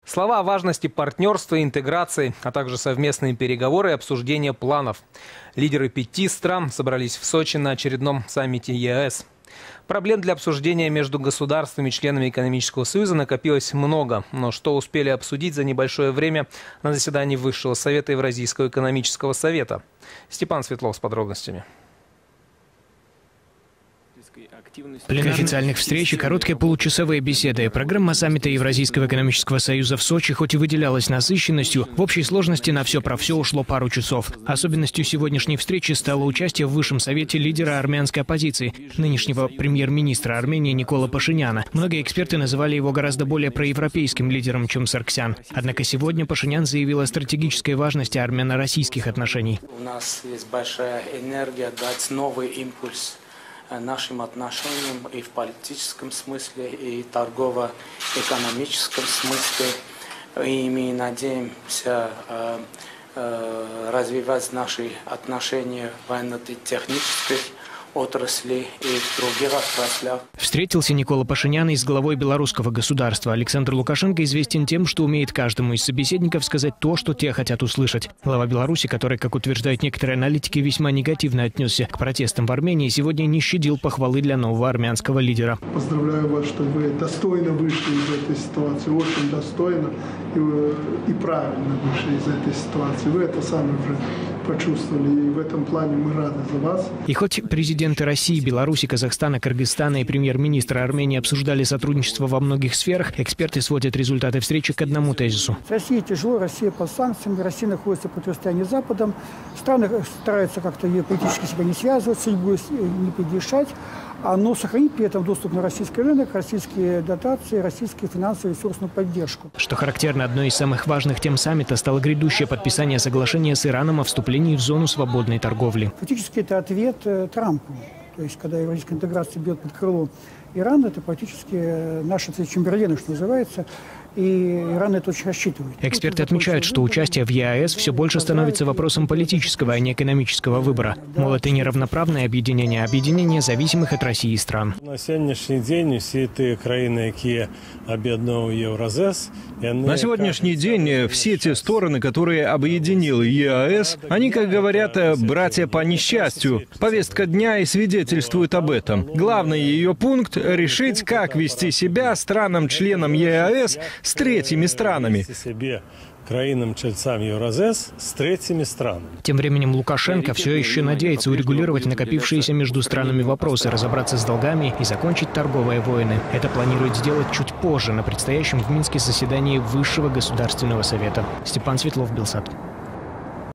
Слова о важности партнерства и интеграции, а также совместные переговоры и обсуждение планов. Лидеры 5 стран собрались в Сочи на очередном саммите ЕАЭС. Проблем для обсуждения между государствами и членами экономического союза накопилось много. Но что успели обсудить за небольшое время на заседании Высшего совета Евразийского экономического совета? Степан Светлов с подробностями. Пленарных официальных встреч и короткие получасовые беседы. Программа саммита Евразийского экономического союза в Сочи хоть и выделялась насыщенностью, в общей сложности на все про все ушло пару часов. Особенностью сегодняшней встречи стало участие в Высшем совете лидера армянской оппозиции, нынешнего премьер-министра Армении Никола Пашиняна. Многие эксперты называли его гораздо более проевропейским лидером, чем Сарксян. Однако сегодня Пашинян заявил о стратегической важности армяно-российских отношений. У нас есть большая энергия дать новый импульс нашим отношениям и в политическом смысле, и торгово-экономическом смысле. И мы надеемся развивать наши отношения в военно-технической отрасли и в других отраслях. Встретился Никола Пашинян и с главой белорусского государства. Александр Лукашенко известен тем, что умеет каждому из собеседников сказать то, что те хотят услышать. Глава Беларуси, который, как утверждают некоторые аналитики, весьма негативно отнесся к протестам в Армении, сегодня не щадил похвалы для нового армянского лидера. Поздравляю вас, что вы достойно вышли из этой ситуации, очень достойно и правильно вышли из этой ситуации. Вы это сами уже почувствовали, и в этом плане мы рады за вас. И хоть президенты России, Беларуси, Казахстана, Кыргызстана и премьер-министр Армении обсуждали сотрудничество во многих сферах, эксперты сводят результаты встречи к одному тезису. России тяжело, Россия под санкциями, Россия находится в противостоянии с Западом. Страны стараются как-то ее политически себя не связывать, судьбу не поддержать, но сохранить при этом доступ на российский рынок, российские дотации, российскую финансовую и ресурсную поддержку. Что характерно, одной из самых важных тем саммита стало грядущее подписание соглашения с Ираном о вступлении в зону свободной торговли. Фактически это ответ Трампу. То есть, когда евразийская интеграция бьет под крыло Ирана, это практически наши Чемберлена, что называется, и Иран это очень рассчитывает. Эксперты отмечают, что участие в ЕАЭС все больше становится вопросом политического, а не экономического выбора. Мол, это не равноправное объединение, а объединение зависимых от России стран. На сегодняшний день все те страны, которые объединил Евразес, на сегодняшний день все те стороны, которые объединил ЕАЭС, они, как говорят, братья по несчастью. Повестка дня и свидетельствует об этом. Главный ее пункт — решить, как вести себя странам-членам ЕАЭС с третьими странами. Тем временем Лукашенко все еще надеется урегулировать накопившиеся между странами вопросы, разобраться с долгами и закончить торговые войны. Это планирует сделать чуть позже, на предстоящем в Минске заседании Высшего государственного совета. Степан Светлов, Белсат.